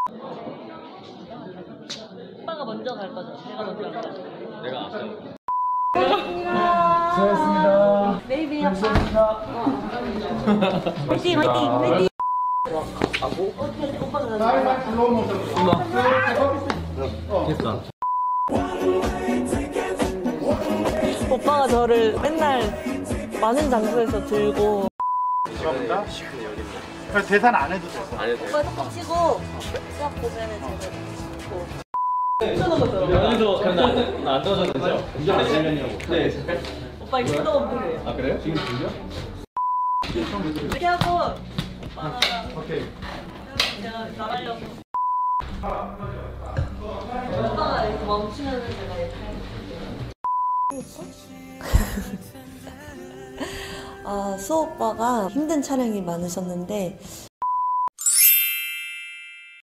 오빠가 먼저 갈 거죠? 내가 먼저 갈 거죠? 내가 앞서. 수고하셨습니다. 베이비 감사합니다. 화이팅 화이팅 화이팅. 하고. 오빠가 가자. 됐다. 오빠가 저를 맨날 많은 장소에서 들고. 감사합니다. 그래서 계산 안 해도 됐어. 안 해도 돼. 오빠 조금 치고 딱 보면은 저는 여기서 그냥 나안 떨어져도 되죠? 운전 내시면이라고. 네. 오빠 이거 너무 필요해요. 아 그래요? 지금 들려? 이렇게 하고 오빠가 오케이. 제가 나가려고. 오빠가 이렇게 멈추면은 제가 이렇게 아, 수오빠가 힘든 촬영이 많으셨는데